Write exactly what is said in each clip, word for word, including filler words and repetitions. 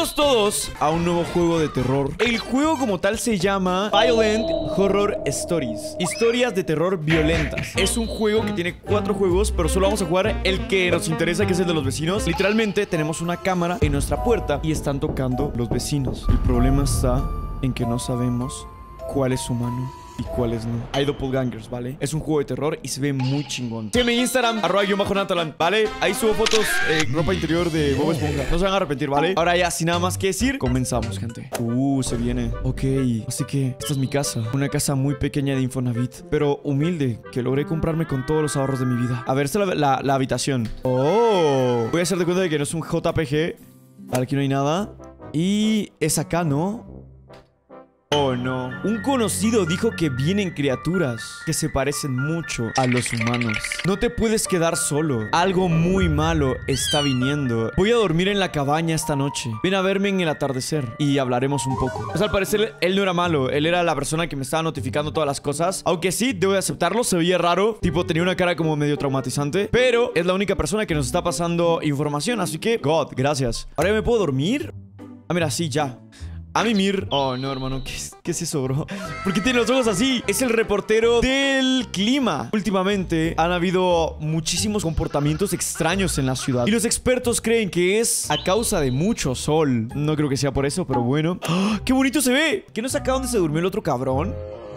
Bienvenidos todos a un nuevo juego de terror. El juego como tal se llama Violent Horror Stories, historias de terror violentas. Es un juego que tiene cuatro juegos, pero solo vamos a jugar el que nos interesa, que es el de los vecinos. Literalmente tenemos una cámara en nuestra puerta y están tocando los vecinos. El problema está en que no sabemos cuál es humano y cuáles no. Hay doppelgangers, ¿vale? Es un juego de terror y se ve muy chingón. Sígueme en Instagram, arroba guión bajo Natalan, ¿vale? Ahí subo fotos, eh, ropa interior de Bob Esponja. No se van a arrepentir, ¿vale? Ahora ya, sin nada más que decir, comenzamos, gente. Uh, se viene. Ok, así que esta es mi casa. Una casa muy pequeña de Infonavit, pero humilde, que logré comprarme con todos los ahorros de mi vida. A ver, esta es la, la, la habitación. Oh, voy a hacer de cuenta de que no es un J P G. Vale, aquí no hay nada. Y es acá, ¿no? Oh, no. Un conocido dijo que vienen criaturas que se parecen mucho a los humanos. No te puedes quedar solo. Algo muy malo está viniendo. Voy a dormir en la cabaña esta noche. Ven a verme en el atardecer y hablaremos un poco. Pues al parecer él no era malo. Él era la persona que me estaba notificando todas las cosas. Aunque sí, debo de aceptarlo. Se veía raro. Tipo, tenía una cara como medio traumatizante. Pero es la única persona que nos está pasando información. Así que, God, gracias. ¿Ahora ya me puedo dormir? Ah, mira, sí, ya. A mimir. Oh, no, hermano. ¿Qué es, ¿Qué es eso, bro? ¿Por qué tiene los ojos así? Es el reportero del clima. Últimamente han habido muchísimos comportamientos extraños en la ciudad. Y los expertos creen que es a causa de mucho sol. No creo que sea por eso, pero bueno. ¡Oh, qué bonito se ve! ¿Qué no es acá donde se durmió el otro cabrón?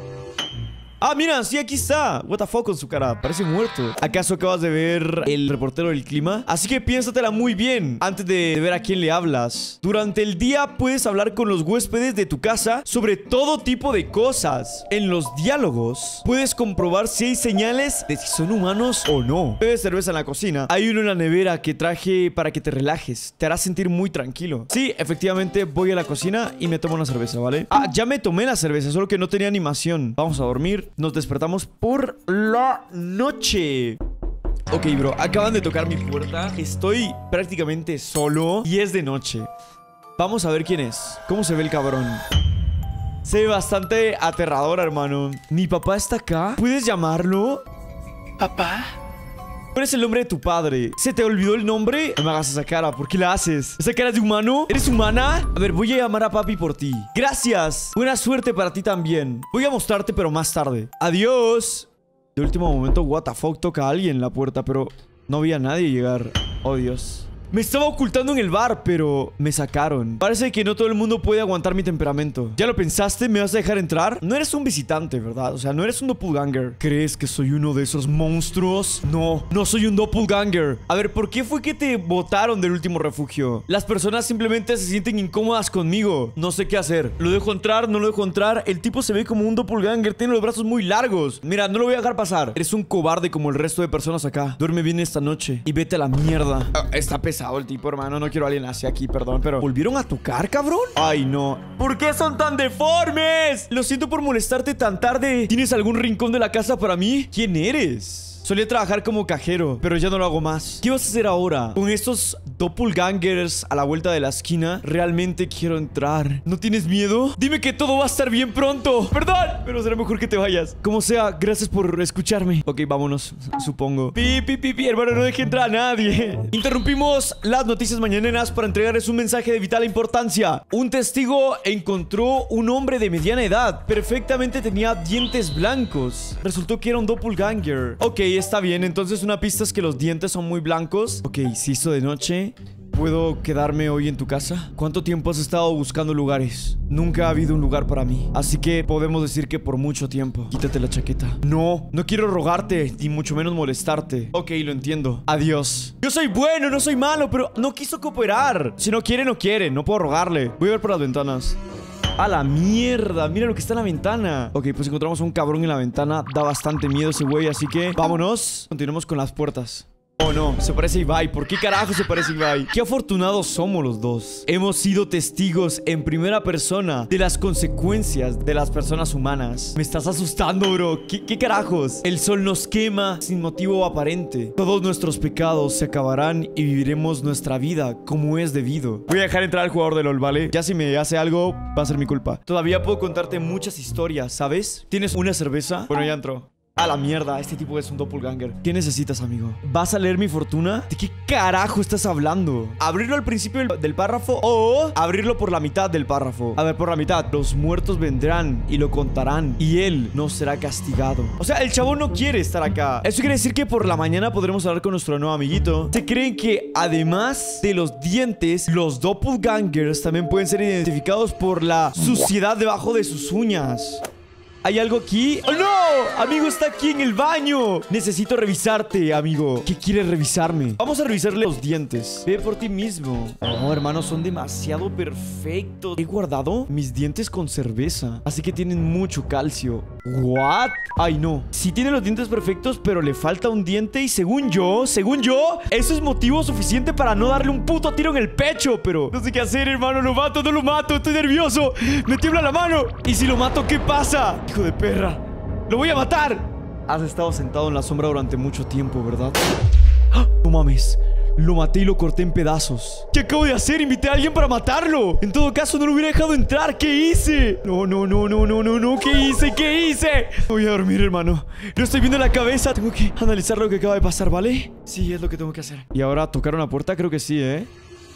Ah, mira, sí, aquí está. What the fuck con su cara, parece muerto. ¿Acaso acabas de ver el reportero del clima? Así que piénsatela muy bien antes de ver a quién le hablas. Durante el día puedes hablar con los huéspedes de tu casa sobre todo tipo de cosas. En los diálogos puedes comprobar si hay señales de si son humanos o no. Bebes cerveza en la cocina. Hay uno en la nevera que traje para que te relajes. Te hará sentir muy tranquilo. Sí, efectivamente voy a la cocina y me tomo una cerveza, ¿vale? Ah, ya me tomé la cerveza, solo que no tenía animación. Vamos a dormir. Nos despertamos por la noche. Ok, bro, acaban de tocar mi puerta. Estoy prácticamente solo y es de noche. Vamos a ver quién es. ¿Cómo se ve el cabrón? Se ve bastante aterrador, hermano. ¿Mi papá está acá? ¿Puedes llamarlo? ¿Papá? ¿Cuál es el nombre de tu padre? ¿Se te olvidó el nombre? No me hagas esa cara, ¿por qué la haces? ¿Esa cara es de humano? ¿Eres humana? A ver, voy a llamar a papi por ti. Gracias. Buena suerte para ti también. Voy a mostrarte, pero más tarde. Adiós. De último momento, what the fuck, toca a alguien la puerta, pero no vi a nadie llegar. Oh, Dios. Me estaba ocultando en el bar, pero me sacaron. Parece que no todo el mundo puede aguantar mi temperamento. ¿Ya lo pensaste? ¿Me vas a dejar entrar? No eres un visitante, ¿verdad? O sea, no eres un doppelganger. ¿Crees que soy uno de esos monstruos? No, no soy un doppelganger. A ver, ¿por qué fue que te botaron del último refugio? Las personas simplemente se sienten incómodas conmigo. No sé qué hacer. ¿Lo dejo entrar? ¿No lo dejo entrar? El tipo se ve como un doppelganger. Tiene los brazos muy largos. Mira, no lo voy a dejar pasar. Eres un cobarde como el resto de personas acá. Duerme bien esta noche y vete a la mierda. Ah, está pesado el tipo, hermano. No quiero a alguien así aquí, perdón, pero ¿volvieron a tocar, cabrón? Ay, no. ¿Por qué son tan deformes? Lo siento por molestarte tan tarde. ¿Tienes algún rincón de la casa para mí? ¿Quién eres? Solía trabajar como cajero, pero ya no lo hago más. ¿Qué vas a hacer ahora? Con estos doppelgangers a la vuelta de la esquina, realmente quiero entrar. ¿No tienes miedo? Dime que todo va a estar bien pronto. Perdón, pero será mejor que te vayas. Como sea, gracias por escucharme. Ok, vámonos, supongo. Pi, pi, pi, pi, hermano, no deje entrar a nadie. Interrumpimos las noticias mañaneras para entregarles un mensaje de vital importancia. Un testigo encontró un hombre de mediana edad. Perfectamente tenía dientes blancos. Resultó que era un doppelganger. Ok, está bien, entonces una pista es que los dientes son muy blancos. Ok, si hizo de noche, ¿puedo quedarme hoy en tu casa? ¿Cuánto tiempo has estado buscando lugares? Nunca ha habido un lugar para mí, así que podemos decir que por mucho tiempo. Quítate la chaqueta. No, no quiero rogarte, ni mucho menos molestarte. Ok, lo entiendo. Adiós. Yo soy bueno, no soy malo, pero no quiso cooperar. Si no quiere, no quiere, no puedo rogarle. Voy a ver por las ventanas. ¡A la mierda! Mira lo que está en la ventana. Ok, pues encontramos a un cabrón en la ventana. Da bastante miedo ese güey, así que vámonos. Continuemos con las puertas. Oh, no, se parece a Ibai. ¿Por qué carajo se parece a Ibai? Qué afortunados somos los dos. Hemos sido testigos en primera persona de las consecuencias de las personas humanas. Me estás asustando, bro. ¿Qué, qué carajos? El sol nos quema sin motivo aparente. Todos nuestros pecados se acabarán y viviremos nuestra vida como es debido. Voy a dejar entrar al jugador de LOL, ¿vale? Ya si me hace algo, va a ser mi culpa. Todavía puedo contarte muchas historias, ¿sabes? ¿Tienes una cerveza? Bueno, ya entró. A la mierda, este tipo es un doppelganger. ¿Qué necesitas, amigo? ¿Vas a leer mi fortuna? ¿De qué carajo estás hablando? ¿Abrirlo al principio del, del párrafo o abrirlo por la mitad del párrafo? A ver, por la mitad. Los muertos vendrán y lo contarán y él no será castigado. O sea, el chavo no quiere estar acá. Eso quiere decir que por la mañana podremos hablar con nuestro nuevo amiguito. Se creen que además de los dientes, los doppelgangers también pueden ser identificados por la suciedad debajo de sus uñas. ¿Hay algo aquí? ¡Oh, no! Amigo, está aquí en el baño. Necesito revisarte, amigo. ¿Qué quieres revisarme? Vamos a revisarle los dientes. Ve por ti mismo. No, hermano, son demasiado perfectos. He guardado mis dientes con cerveza, así que tienen mucho calcio. ¿What? Ay, no. Sí tiene los dientes perfectos, pero le falta un diente. Y según yo, según yo, eso es motivo suficiente para no darle un puto tiro en el pecho. Pero no sé qué hacer, hermano. Lo mato, no lo mato. Estoy nervioso. Me tiembla la mano. ¿Y si lo mato, qué pasa? Hijo de perra. ¡Lo voy a matar! Has estado sentado en la sombra durante mucho tiempo, ¿verdad? ¡Ah! No mames. Lo maté y lo corté en pedazos. ¿Qué acabo de hacer? Invité a alguien para matarlo. En todo caso, no lo hubiera dejado entrar. ¿Qué hice? No, no, no, no, no, no, no. ¿Qué hice? ¿Qué hice? Voy a dormir, hermano. Lo estoy viendo en la cabeza. Tengo que analizar lo que acaba de pasar, ¿vale? Sí, es lo que tengo que hacer. Y ahora, ¿tocar una puerta? Creo que sí, ¿eh?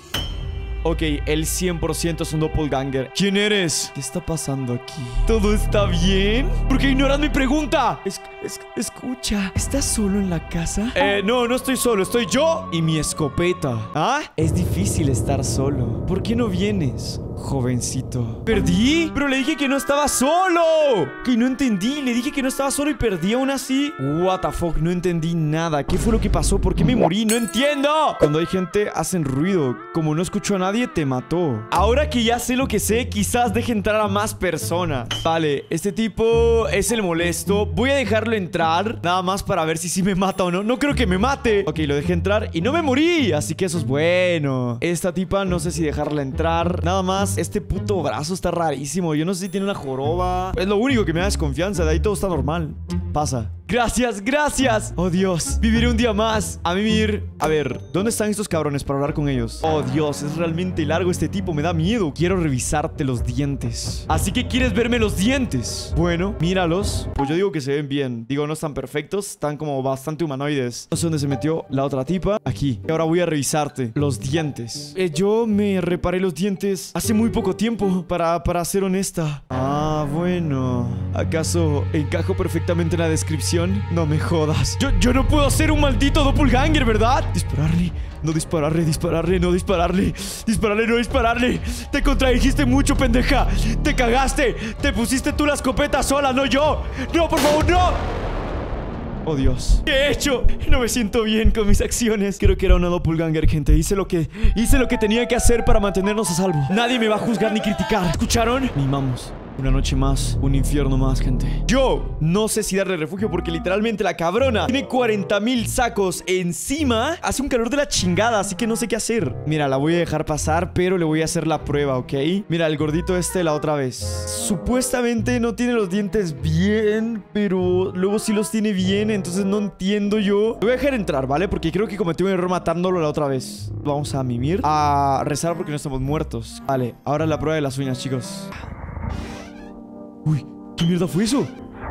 Ok, el cien por ciento es un doppelganger. ¿Quién eres? ¿Qué está pasando aquí? ¿Todo está bien? ¿Por qué ignoras mi pregunta? Es, es, escucha, ¿estás solo en la casa? Eh, no, no estoy solo. Estoy yo y mi escopeta. ¿Ah? Es difícil estar solo. ¿Por qué no vienes, jovencito? ¿Perdí? Pero le dije que no estaba solo. Que no entendí. Le dije que no estaba solo y perdí aún así. What the fuck, no entendí nada. ¿Qué fue lo que pasó? ¿Por qué me morí? No entiendo. Cuando hay gente, hacen ruido. Como no escucho a nadie, Nadie te mató. Ahora que ya sé lo que sé, quizás deje entrar a más personas. Vale, este tipo es el molesto. Voy a dejarlo entrar, nada más para ver si sí me mata o no. No creo que me mate. Ok, lo dejé entrar y no me morí, así que eso es bueno. Esta tipa, no sé si dejarla entrar. Nada más, este puto brazo está rarísimo. Yo no sé si tiene una joroba. Es lo único que me da desconfianza. De ahí todo está normal. Pasa. Gracias, gracias. Oh, Dios. Viviré un día más. A vivir. A ver, ¿dónde están estos cabrones para hablar con ellos? Oh, Dios, es realmente largo este tipo. Me da miedo. Quiero revisarte los dientes. Así que quieres verme los dientes. Bueno, míralos. Pues yo digo que se ven bien. Digo, no están perfectos. Están como bastante humanoides. No sé dónde se metió la otra tipa. Aquí. Y ahora voy a revisarte los dientes. Eh, yo me reparé los dientes hace muy poco tiempo. Para, para ser honesta. Ah, bueno. ¿Acaso encajo perfectamente en la descripción? No me jodas. Yo, yo no puedo ser un maldito doppelganger, ¿verdad? Dispararle. No dispararle, dispararle, no dispararle. Dispararle, no dispararle. Te contradijiste mucho, pendeja. Te cagaste. Te pusiste tú la escopeta sola, no yo. No, por favor, no. Oh, Dios. ¿Qué he hecho? No me siento bien con mis acciones. Creo que era una doppelganger, gente. Hice lo que... Hice lo que tenía que hacer para mantenernos a salvo. Nadie me va a juzgar ni criticar. ¿Escucharon? Mimamos. Una noche más, un infierno más, gente. Yo no sé si darle refugio porque literalmente la cabrona tiene cuarenta mil sacos encima. Hace un calor de la chingada, así que no sé qué hacer. Mira, la voy a dejar pasar, pero le voy a hacer la prueba, ¿ok? Mira, el gordito este la otra vez. Supuestamente no tiene los dientes bien, pero luego sí los tiene bien, entonces no entiendo yo. Lo voy a dejar entrar, ¿vale? Porque creo que cometí un error matándolo la otra vez. Vamos a mimir, a rezar porque no estamos muertos. Vale, ahora la prueba de las uñas, chicos. Uy, ¿qué mierda fue eso?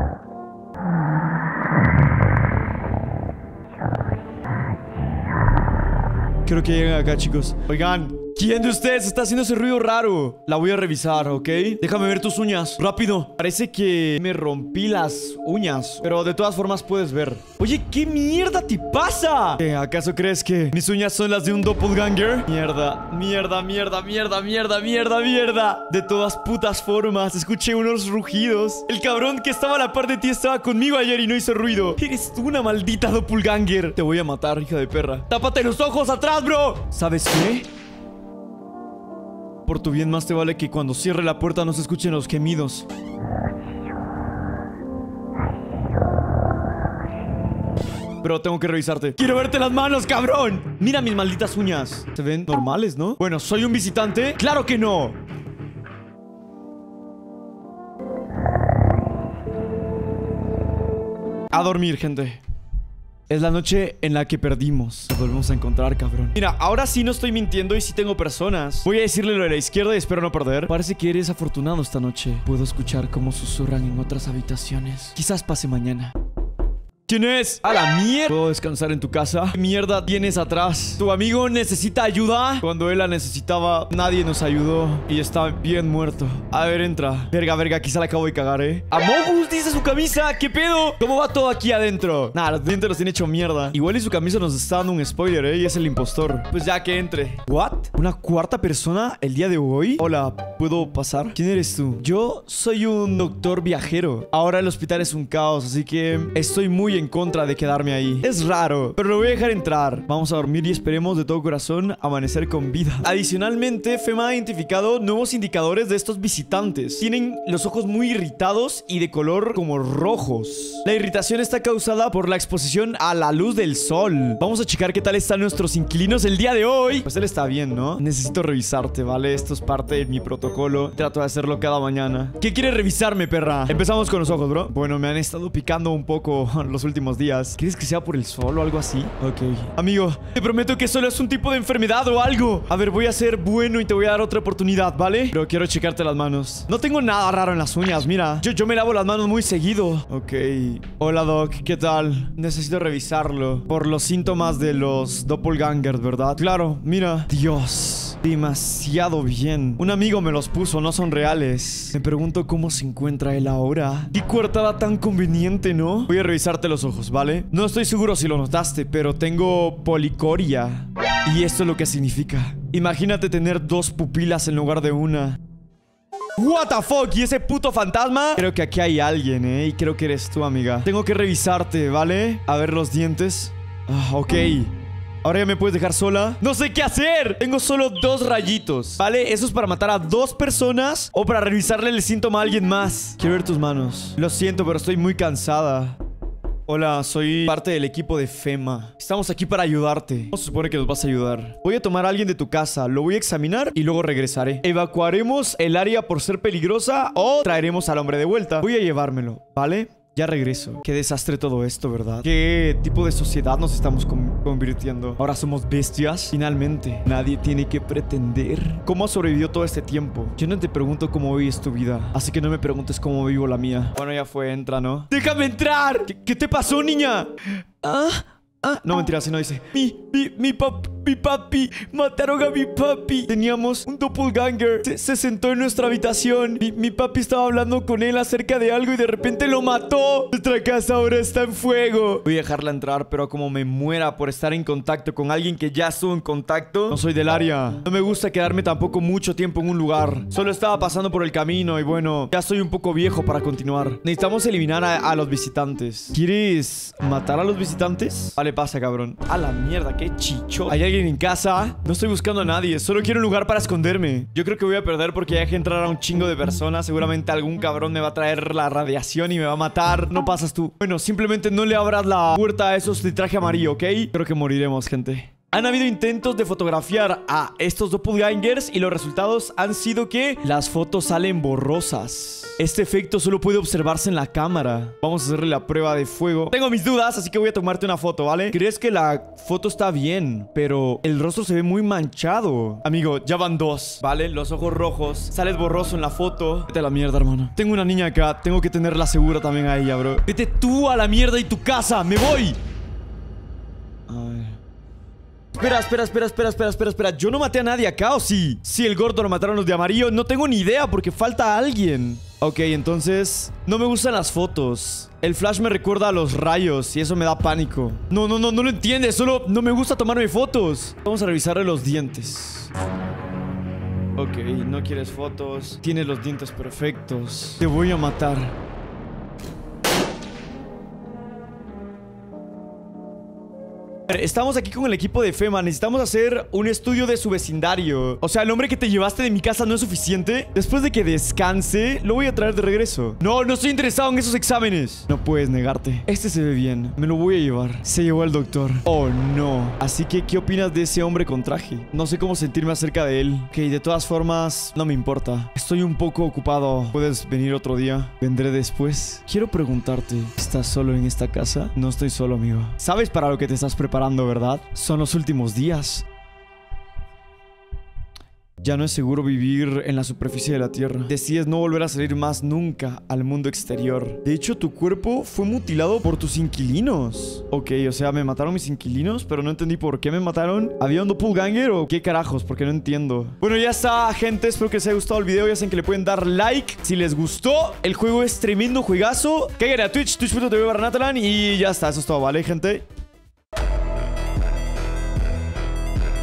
Creo que llegan acá, chicos. Oigan, ¿quién de ustedes está haciendo ese ruido raro? La voy a revisar, ¿ok? Déjame ver tus uñas. Rápido. Parece que me rompí las uñas, pero de todas formas puedes ver. Oye, ¿qué mierda te pasa? ¿Qué, ¿acaso crees que mis uñas son las de un doppelganger? Mierda, mierda, mierda, mierda, mierda, mierda, mierda. De todas putas formas, escuché unos rugidos. El cabrón que estaba a la par de ti estaba conmigo ayer y no hizo ruido. Eres tú una maldita doppelganger. Te voy a matar, hija de perra. ¡Tápate los ojos atrás, bro! ¿Sabes qué? Por tu bien más te vale que cuando cierre la puerta no se escuchen los gemidos. Pero tengo que revisarte. ¡Quiero verte las manos, cabrón! Mira mis malditas uñas. Se ven normales, ¿no? Bueno, ¿soy un visitante? ¡Claro que no! A dormir, gente. Es la noche en la que perdimos. Nos volvemos a encontrar, cabrón. Mira, ahora sí no estoy mintiendo y sí tengo personas. Voy a decirle lo de la izquierda y espero no perder. Parece que eres afortunado esta noche. Puedo escuchar cómo susurran en otras habitaciones. Quizás pase mañana. ¿Quién es? A la mierda. ¿Puedo descansar en tu casa? ¿Qué mierda tienes atrás? ¿Tu amigo necesita ayuda? Cuando él la necesitaba, nadie nos ayudó y está bien muerto. A ver, entra. Verga, verga, quizá la acabo de cagar, ¿eh? Amogus dice su camisa. ¿Qué pedo? ¿Cómo va todo aquí adentro? Nah, los dientes los tiene hecho mierda. Igual y su camisa nos está dando un spoiler, ¿eh? Y es el impostor. Pues ya que entre. ¿What? ¿Una cuarta persona el día de hoy? Hola, ¿puedo pasar? ¿Quién eres tú? Yo soy un doctor viajero. Ahora el hospital es un caos, así que estoy muy en contra de quedarme ahí. Es raro, pero lo voy a dejar entrar. Vamos a dormir y esperemos de todo corazón amanecer con vida. Adicionalmente, Fema ha identificado nuevos indicadores de estos visitantes. Tienen los ojos muy irritados y de color como rojos. La irritación está causada por la exposición a la luz del sol. Vamos a checar qué tal están nuestros inquilinos el día de hoy. Pues él está bien, ¿no? Necesito revisarte, ¿vale? Esto es parte de mi protocolo. Trato de hacerlo cada mañana. ¿Qué quieres revisarme, perra? Empezamos con los ojos, bro. Bueno, me han estado picando un poco los últimos días. ¿Quieres que sea por el sol o algo así? Ok. Amigo, te prometo que solo es un tipo de enfermedad o algo. A ver, voy a ser bueno y te voy a dar otra oportunidad, ¿vale? Pero quiero checarte las manos. No tengo nada raro en las uñas, mira. Yo, yo me lavo las manos muy seguido. Ok. Hola, Doc. ¿Qué tal? Necesito revisarlo por los síntomas de los doppelgangers, ¿verdad? Claro, mira. Dios. Demasiado bien. Un amigo me los puso, no son reales. Me pregunto cómo se encuentra él ahora. Qué coartada tan conveniente, ¿no? Voy a revisarte los ojos, ¿vale? No estoy seguro si lo notaste, pero tengo policoria. Y esto es lo que significa. Imagínate tener dos pupilas en lugar de una. What the fuck, ¿y ese puto fantasma? Creo que aquí hay alguien, ¿eh? Y creo que eres tú, amiga. Tengo que revisarte, ¿vale? A ver los dientes. Ah, ok. Ahora ya me puedes dejar sola. No sé qué hacer. Tengo solo dos rayitos, ¿vale? Eso es para matar a dos personas o para revisarle el síntoma a alguien más. Quiero ver tus manos. Lo siento, pero estoy muy cansada. Hola, soy parte del equipo de Fema. Estamos aquí para ayudarte. No se supone que nos vas a ayudar. Voy a tomar a alguien de tu casa, lo voy a examinar y luego regresaré. Evacuaremos el área por ser peligrosa o traeremos al hombre de vuelta. Voy a llevármelo, ¿vale? Ya regreso. Qué desastre todo esto, ¿verdad? ¿Qué tipo de sociedad nos estamos con- convirtiendo? Ahora somos bestias. Finalmente, nadie tiene que pretender. ¿Cómo has sobrevivido todo este tiempo? Yo no te pregunto cómo vives tu vida, así que no me preguntes cómo vivo la mía. Bueno, ya fue, entra, ¿no? ¡Déjame entrar! ¿Qué, qué te pasó, niña? ¿Ah? Ah, no, mentira, así no dice. Mi, mi, mi papi, mi papi, mataron a mi papi. Teníamos un doppelganger. Se, se sentó en nuestra habitación. Mi, mi papi estaba hablando con él acerca de algo y de repente lo mató. Nuestra casa ahora está en fuego. Voy a dejarla entrar, pero como me muera por estar en contacto con alguien que ya estuvo en contacto, no soy del área. No me gusta quedarme tampoco mucho tiempo en un lugar. Solo estaba pasando por el camino y bueno, ya soy un poco viejo para continuar. Necesitamos eliminar a, a los visitantes. ¿Quieres matar a los visitantes? Vale, pasa, cabrón. A la mierda, qué chicho. ¿Hay alguien en casa? No estoy buscando a nadie, solo quiero un lugar para esconderme. Yo creo que voy a perder porque ya que entrar a un chingo de personas. Seguramente algún cabrón me va a traer la radiación y me va a matar. No pasas tú. Bueno, simplemente no le abras la puerta a esos de traje amarillo, ¿ok? Creo que moriremos, gente. Han habido intentos de fotografiar a estos doppelgangers y los resultados han sido que las fotos salen borrosas. Este efecto solo puede observarse en la cámara. Vamos a hacerle la prueba de fuego. Tengo mis dudas, así que voy a tomarte una foto, ¿vale? ¿Crees que la foto está bien? Pero el rostro se ve muy manchado. Amigo, ya van dos, ¿vale? Los ojos rojos. Sales borroso en la foto. Vete a la mierda, hermano. Tengo una niña acá. Tengo que tenerla segura también a ella, bro. Vete tú a la mierda y tu casa. ¡Me voy! Ay. Espera, espera, espera, espera, espera, espera, espera. Yo no maté a nadie acá, ¿o sí? Sí, el gordo lo mataron los de amarillo. No tengo ni idea porque falta alguien. Ok, entonces no me gustan las fotos. El flash me recuerda a los rayos y eso me da pánico. No, no, no, no lo entiendes. Solo no me gusta tomarme fotos. Vamos a revisarle los dientes. Ok, no quieres fotos. Tienes los dientes perfectos. Te voy a matar. Estamos aquí con el equipo de Fema. Necesitamos hacer un estudio de su vecindario. O sea, el hombre que te llevaste de mi casa no es suficiente. Después de que descanse, lo voy a traer de regreso. No, no estoy interesado en esos exámenes. No puedes negarte. Este se ve bien. Me lo voy a llevar. Se llevó al doctor. Oh, no. Así que, ¿qué opinas de ese hombre con traje? No sé cómo sentirme acerca de él. Ok, de todas formas, no me importa. Estoy un poco ocupado. ¿Puedes venir otro día? Vendré después. Quiero preguntarte, ¿estás solo en esta casa? No estoy solo, amigo. ¿Sabes para lo que te estás preparando, verdad? Son los últimos días. Ya no es seguro vivir en la superficie de la Tierra. Decides no volver a salir más nunca al mundo exterior. De hecho, tu cuerpo fue mutilado por tus inquilinos. Ok, o sea, me mataron mis inquilinos, pero no entendí por qué me mataron. ¿Había un doppelganger o qué carajos? Porque no entiendo. Bueno, ya está, gente. Espero que les haya gustado el video. Ya saben que le pueden dar like si les gustó. El juego es tremendo juegazo. Caigan a Twitch, twitch punto tv barra Natalan. Y ya está, eso es todo, ¿vale, gente?